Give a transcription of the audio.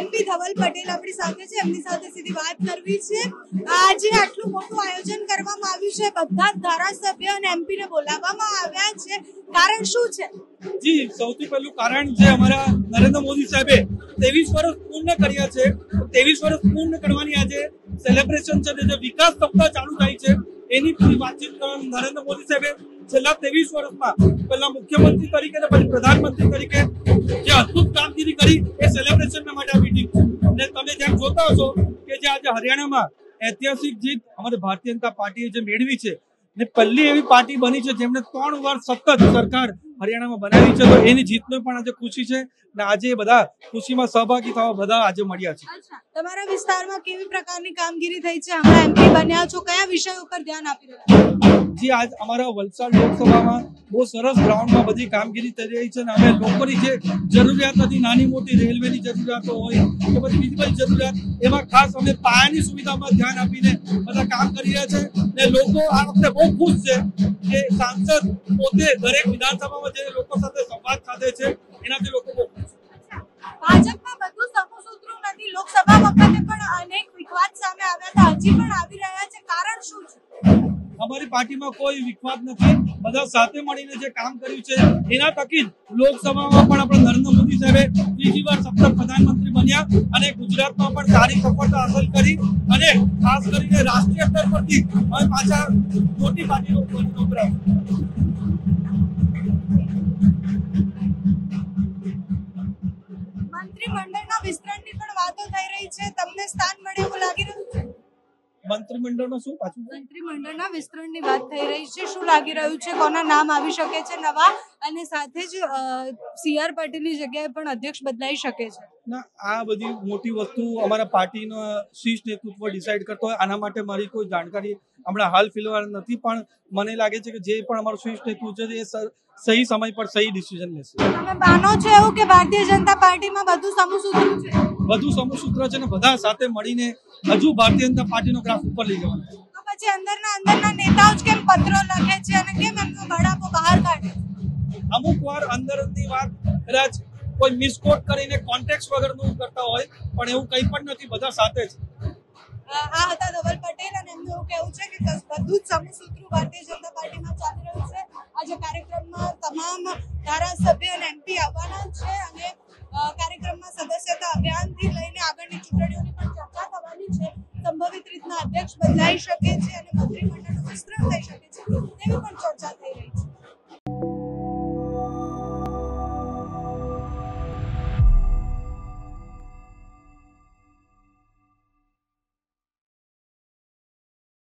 MP Dhaval Patel આપણી સાથે છે, એમની સાથે સીધી વાત કરવી છે। આજે આટલું મોટું આયોજન કરવામાં આવ્યું છે, બધા ધારાસભ્ય અને એમપી ને બોલાવવામાં આવ્યા છે, કારણ શું છે? જી, સૌથી પહેલું કારણ જે અમારા નરેન્દ્ર મોદી સાહેબે 23 વર્ષ પૂર્ણ કર્યા છે, 23 વર્ષ પૂર્ણ કરવાની આજે સેલિબ્રેશન છે, જે વિકાસ સપ્તાહ ચાલુ થાય છે એની પૂરી વાતચીત કરવાનું નરેન્દ્ર મોદી સાહેબે છેલ્લા 23 વર્ષમાં પહેલા મુખ્યમંત્રી તરીકે અને પછી પ્રધાનમંત્રી તરીકે જે અદ્ભુત કામગીરી કરી એ સેલિબ્રેશન માટે આ મીટિંગ છે। અને તમે જેમ જોતા હશો કે જે આજે હરિયાણામાં ઐતિહાસિક જીત અમારી ભારતીય જનતા પાર્ટીએ જે મેળવી છે ને પહેલી એવી પાર્ટી બની છે જેમણે 3 વર્ષ સતત સરકાર હરિયાણામાં બનાવી છે, તો એની જીતનો પણ આજે ખુશી છે ને આજે બધા ખુશીમાં સહભાગી થવા બધા આજે મળ્યા છે। તમારા વિસ્તારમાં કેવી પ્રકારની કામગીરી થઈ છે? હમણાં એમપી બન્યા છો, કયા વિષય ઉપર ધ્યાન આપી રહ્યા છો? જી, આજ અમારા વલસાડ લોકસભામાં બહુ સરસ ગ્રાઉન્ડમાં બધી કામગીરી થઈ રહી છે ને અમે લોકોની જે જરૂરિયાત હતી, નાની મોટી રેલવેની જરૂરિયાતો હોય કે પછી બીજી બધી જરૂરિયાત, એમાં ખાસ અમે પાયાની સુવિધામાં ધ્યાન આપીને બધા કામ કરી રહ્યા છે ને લોકો આ વખતે બહુ ખુશ છે કે સાંસદ પોતે દરેક વિધાનસભામાં જે લોકો સાથે સંવાદ સાધે છે એનાથી લોકો બહુ ખુશ છે। ભાજપમાં બધું સમસૂત્રું નથી, લોકસભા વખતે પણ અનેક વિવાદ સામે આવ્યા હતા, હજી પણ આવી રહ્યા છે, કારણ શું છે? અમારી પાર્ટીમાં કોઈ વિખવાદ નથી, બધા સાથે મળીને જે કામ કર્યું છે એના થકી જ લોકસભામાં પણ આપણા નરેન્દ્ર મોદી સાહેબે 3જી વાર સતત પ્રધાનમંત્રી બન્યા અને ગુજરાતમાં પણ સારી સફળતા હાંસલ કરી અને ખાસ કરીને રાષ્ટ્રીય સ્તર પરથી હવે પાછા મોટી પાર્ટીનો પ્રોગ્રામ। મંત્રીમંડળના વિસ્તરણની પણ વાતો થઈ રહી છે, તમને સ્થાન મળે એવું લાગી રહ્યું છે? મંત્રીમંડળમાં શું પાછું? મંત્રીમંડળના વિસ્તરણની વાત થઈ રહી છે, શું લાગી રહ્યું છે, કોના નામ આવી શકે છે નવા, અને સાથે જ CR પાટીલની જગ્યાએ પણ અધ્યક્ષ બદલાઈ શકે છે? ના, આ બધી મોટી વસ્તુ અમારા પાર્ટીનો શીર્ષ નેતૃત્વ ડિસાઈડ કરતો હોય, આના માટે મારી કોઈ જાણકારી હમણાં હાલ ફિલહાલ નથી, પણ મને લાગે છે કે જે પણ અમારું શીર્ષ નેતૃત્વ છે એ સહી સમય પર સહી ડિસિઝન લેશે। તમે માનો છો એવું કે ભારતીય જનતા પાર્ટીમાં બધું સમસૂત્રું છે? બધું સમસૂત્ર છે ને બધા સાથે મળીને હજુ ભારતીય જનતા પાર્ટીનો ગ્રાફ ઉપર લઈ જવાનો છે। તો પછી અંદરના નેતાઓ જ કેમ પત્રો લખે છે અને કેમ એમનો બળાપો બહાર કાઢે? અમુક વાર અંદરની વાત કદાચ કોઈ મિસકોટ કરીને કોન્ટેક્ટ વગરનું કરતા હોય, પણ એવું કંઈ પણ નથી, બધા સાથે જ। આ હતા ધવલ પટેલ અને એમનું એવું કહેવું છે કે બધું જ સમસૂત્રું ભારતીય જનતા પાર્ટીમાં ચાલી રહ્યું છે। આજે કાર્યક્રમમાં તમામ ધારાસભ્ય અને એમપી આવવાના છે અને કાર્યક્રમમાં સદસ્યતા અભિયાનથી લઈને આગળની ચૂંટણીઓની પણ ચર્ચા થવાની છે। સંભવિત રીતના અધ્યક્ષ બદલાઈ શકે